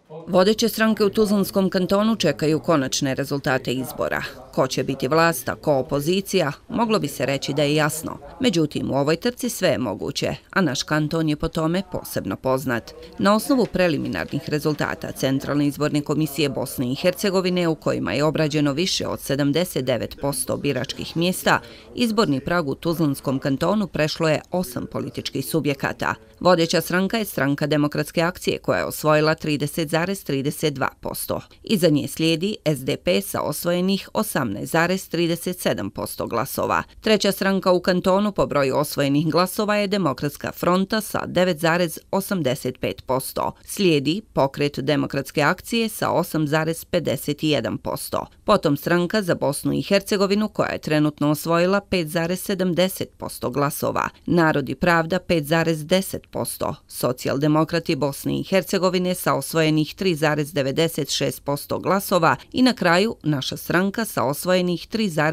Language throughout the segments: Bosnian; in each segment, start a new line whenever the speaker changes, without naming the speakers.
Vodeće stranke u Tuzlanskom kantonu čekaju konačne rezultate izbora. Ko će biti vlast, a ko opozicija, moglo bi se reći da je jasno. Međutim, u ovoj trci sve je moguće, a naš kanton je po tome posebno poznat. Na osnovu preliminarnih rezultata Centralne izborne komisije Bosne i Hercegovine, u kojima je obrađeno više od 79% biračkih mjesta, izborni prag u Tuzlanskom kantonu prešlo je 8 političkih subjekata. Vodeća stranka je Stranka demokratske akcije, koja je osvojila 30,32%. Iza nje slijedi SDP sa osvojenih 18,37% glasova. Treća stranka u kantonu po broju osvojenih glasova je Demokratska fronta sa 9,85%. Slijedi Pokret demokratske akcije sa 8,51%. Potom stranka za Bosnu i Hercegovinu, koja je trenutno osvojila 5,70% glasova. Narod i pravda 5,10%. Socijaldemokrati Bosne i Hercegovine sa osvojenih 3,96% glasova i na kraju naša stranka sa osvojenih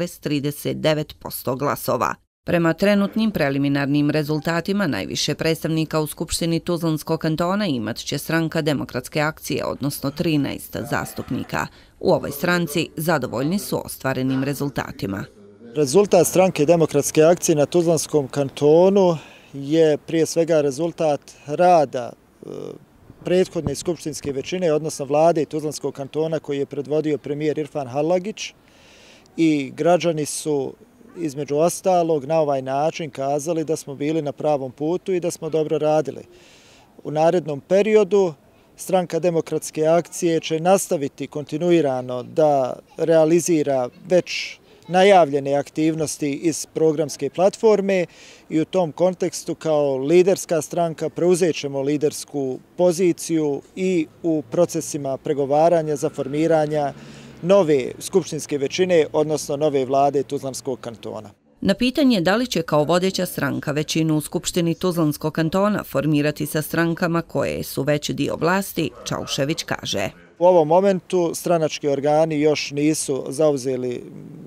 3,39% glasova. Prema trenutnim preliminarnim rezultatima najviše predstavnika u Skupštini Tuzlanskog kantona imat će Stranka demokratske akcije, odnosno 13 zastupnika. U ovoj stranci zadovoljni su ostvarenim rezultatima.
Rezultat Stranke demokratske akcije na Tuzlanskom kantonu je prije svega rezultat rada prethodne skupštinske većine, odnosno vlade Tuzlanskog kantona koji je predvodio premijer Irfan Halagić, i građani su između ostalog na ovaj način kazali da smo bili na pravom putu i da smo dobro radili. U narednom periodu Stranka demokratske akcije će nastaviti kontinuirano da realizira već najavljene aktivnosti iz programske platforme i u tom kontekstu kao liderska stranka preuzet ćemo lidersku poziciju i u procesima pregovaranja za formiranja nove skupštinske većine, odnosno nove vlade Tuzlanskog kantona.
Na pitanje da li će kao vodeća stranka većinu u Skupštini Tuzlanskog kantona formirati sa strankama koje su već dio vlasti, Čaušević kaže:
U ovom momentu stranački organi još nisu zauzeli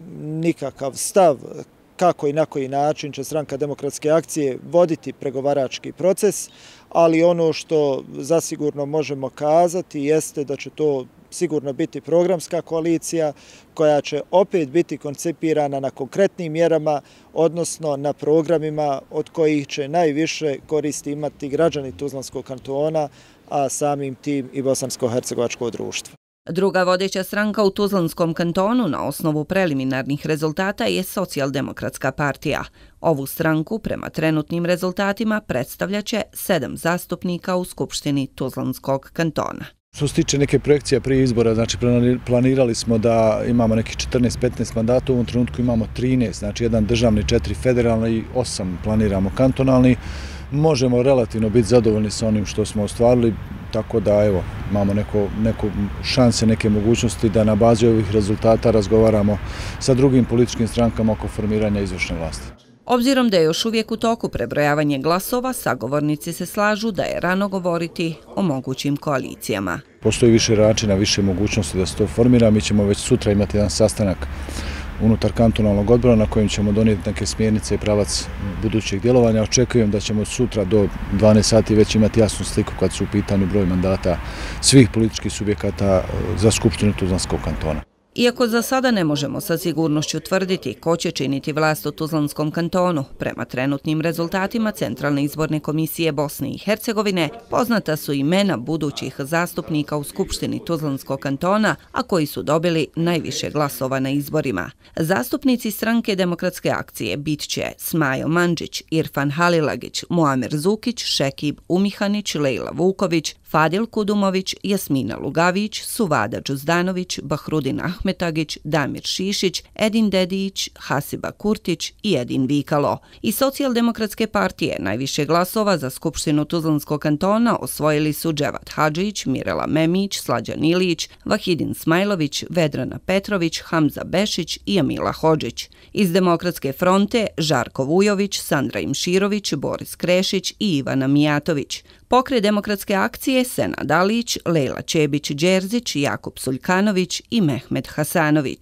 nikakav stav kako i na koji način će Stranka demokratske akcije voditi pregovarački proces, ali ono što zasigurno možemo kazati jeste da će to sigurno biti programska koalicija koja će opet biti koncipirana na konkretnim mjerama, odnosno na programima od kojih će najviše koristi imati građani Tuzlanskog kantona, a samim tim i bosansko-hercegovačko društvo.
Druga vodeća stranka u Tuzlanskom kantonu na osnovu preliminarnih rezultata je Socijaldemokratska partija. Ovu stranku prema trenutnim rezultatima predstavljaće 7 zastupnika u Skupštini Tuzlanskog kantona.
Što se tiče neke projekcije prije izbora, znači planirali smo da imamo nekih 14-15 mandata, u ovom trenutku imamo 13, znači jedan državni, 4 federalni i 8 planiramo kantonalni. Možemo relativno biti zadovoljni sa onim što smo ostvarili, tako da evo, imamo neko šanse, neke mogućnosti da na bazi ovih rezultata razgovaramo sa drugim političkim strankama oko formiranja izvršne vlasti.
Obzirom da je još uvijek u toku prebrojavanje glasova, sagovornici se slažu da je rano govoriti o mogućim koalicijama.
Postoji više načina, više mogućnosti da se to formira. Mi ćemo već sutra imati jedan sastanak unutar kantonalnog odbora na kojem ćemo donijeti neke smjernice i pravac budućeg djelovanja. Očekujem da ćemo sutra do 12 sati već imati jasnu sliku kad su u pitanju broj mandata svih političkih subjekata za Skupštinu Tuzlanskog kantona.
Iako za sada ne možemo sa sigurnošću tvrditi ko će činiti vlast u Tuzlanskom kantonu, prema trenutnim rezultatima Centralne izborne komisije Bosne i Hercegovine poznata su imena budućih zastupnika u Skupštini Tuzlanskog kantona, a koji su dobili najviše glasova na izborima. Zastupnici Stranke demokratske akcije bit će Smajo Mandžić, Irfan Halilagić, Muamer Zukić, Šekib Umihanić, Lejla Vuković, Fadil Kudumović, Jasmina Lugavić, Suvada Đuzdanović, Bahrudin Ahmetagić, Damir Šišić, Edin Dedić, Hasiba Kurtić i Edin Vikalo. Iz Socijaldemokratske partije najviše glasova za Skupštinu Tuzlanskog kantona osvojili su Dževat Hadžić, Mirela Memić, Slađan Ilić, Vahidin Smajlović, Vedrana Petrović, Hamza Bešić i Amila Hodžić. Iz Demokratske fronte Žarko Vujović, Sandra Imširović, Boris Krešić i Ivana Mijatović. Pokret demokratske akcije Senad Alić, Lejla Čebić-Đerzić, Jakub Suljkanović i Mehmet Hasanović.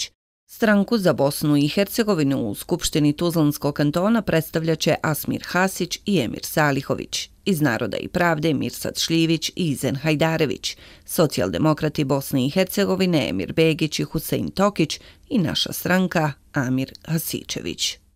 Stranku za Bosnu i Hercegovinu u Skupštini Tuzlanskog kantona predstavljaće Asmir Hasić i Emir Salihović. Iz Naroda i pravde Mirsad Šljivić i Izen Hajdarević, socijaldemokrati Bosne i Hercegovine Emir Begić i Husein Tokić i naša stranka Amir Hasičević.